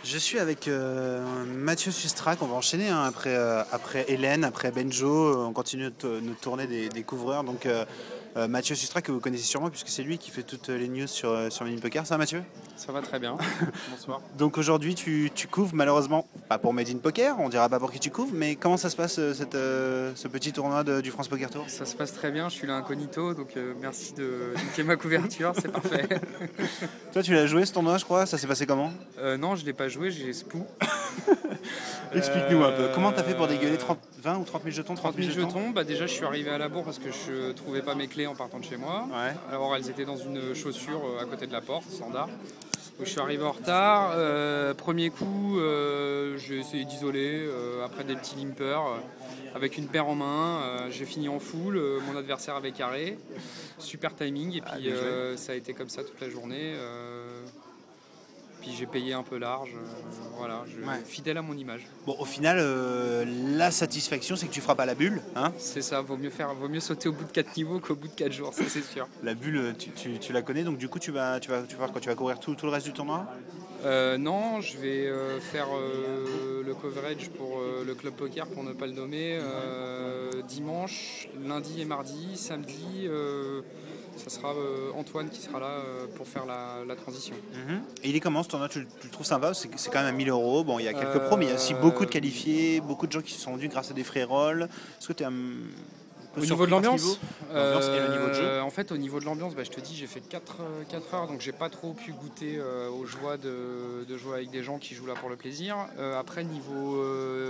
Je suis avec Mathieu Sustrac, on va enchaîner hein, après Hélène, après Benjo, on continue notre tournée des couvreurs. Donc Mathieu Sustrac que vous connaissez sûrement puisque c'est lui qui fait toutes les news sur Mini Poker, ça Mathieu? Ça va très bien, bonsoir. Donc aujourd'hui tu couvres malheureusement, pas pour Made in Poker, on dira pas pour qui tu couvres, mais comment ça se passe ce petit tournoi du France Poker Tour? Ça se passe très bien, je suis là incognito, donc merci de niquer ma couverture, c'est parfait. Toi tu l'as joué ce tournoi je crois, ça s'est passé comment? Non, je l'ai pas joué, j'ai spou. Explique-nous un peu, comment t'as fait pour dégueuler 20 ou 30 000 jetons? 30 000 jetons, bah déjà je suis arrivé à la bourre parce que je trouvais pas mes clés en partant de chez moi. Ouais. Alors elles étaient dans une chaussure à côté de la porte, standard. Donc je suis arrivé en retard. Premier coup, j'ai essayé d'isoler après des petits limpers avec une paire en main. J'ai fini en full, mon adversaire avait carré. Super timing et puis ça a été comme ça toute la journée. Puis j'ai payé un peu large, voilà, fidèle à mon image. Bon, au final, la satisfaction, c'est que tu frappes à la bulle. Hein, c'est ça, vaut mieux sauter au bout de 4 niveaux qu'au bout de 4 jours, ça c'est sûr. La bulle, tu la connais, donc du coup, tu vas courir tout le reste du tournoi? Non, je vais faire le coverage pour le club poker, pour ne pas le nommer, dimanche, lundi et mardi, samedi. Ça sera Antoine qui sera là pour faire la transition. Et il est comment ce tournoi? Tu le trouves sympa? C'est quand même à 1 000 €. Bon, il y a quelques pros, mais il y a aussi beaucoup de qualifiés, beaucoup de gens qui se sont rendus grâce à des free rolls. Est-ce que tu es au niveau de l'ambiance et le niveau de jeu? En fait, au niveau de l'ambiance, je te dis, j'ai fait 4 heures, donc j'ai pas trop pu goûter aux joies de jouer avec des gens qui jouent là pour le plaisir. Après, niveau,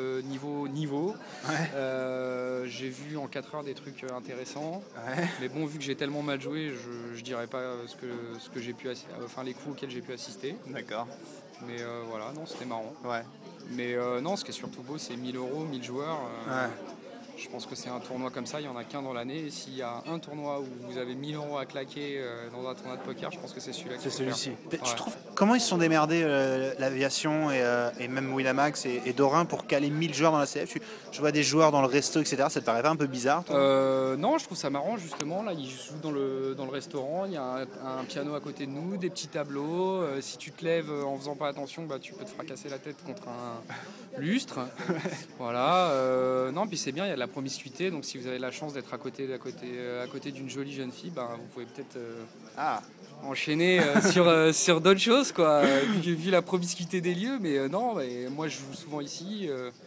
ouais. J'ai vu en 4 heures des trucs intéressants. Ouais. Mais bon, vu que j'ai tellement mal joué, je dirais pas ce que j'ai pu les coups auxquels j'ai pu assister. D'accord. Mais voilà, non, c'était marrant. Ouais. Mais non, ce qui est surtout beau, c'est 1 000 €, 1000 joueurs. Ouais. Je pense que c'est un tournoi comme ça, il n'y en a qu'un dans l'année. Et s'il y a un tournoi où vous avez 1 000 € à claquer dans un tournoi de poker, je pense que c'est celui-là. C'est celui-ci. Ouais. Tu trouves comment ils se sont démerdés, l'aviation et même Winamax et Dorin, pour caler 1000 joueurs dans la CF? Je vois des joueurs dans le resto, etc. Ça te paraît pas un peu bizarre, toi? Non, je trouve ça marrant justement. Là, ils jouent dans le restaurant. Il y a un piano à côté de nous, des petits tableaux. Si tu te lèves en faisant pas attention, tu peux te fracasser la tête contre un lustre. Voilà. Non, puis c'est bien. Il y a de la promiscuité. Donc, si vous avez la chance d'être à côté d'une jolie jeune fille, vous pouvez peut-être enchaîner sur d'autres choses, quoi. Vu la promiscuité des lieux. Mais non, moi, je joue souvent ici.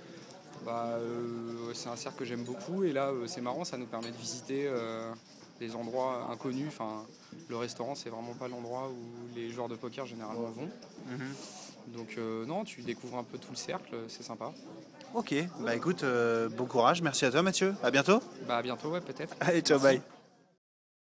C'est un cercle que j'aime beaucoup et là c'est marrant, ça nous permet de visiter des endroits inconnus. Enfin, le restaurant, c'est vraiment pas l'endroit où les joueurs de poker généralement vont. Donc non, tu découvres un peu tout le cercle, c'est sympa. Ok, écoute, bon courage, merci à toi Mathieu, à bientôt. À bientôt, ouais, peut-être. Allez, ciao, bye.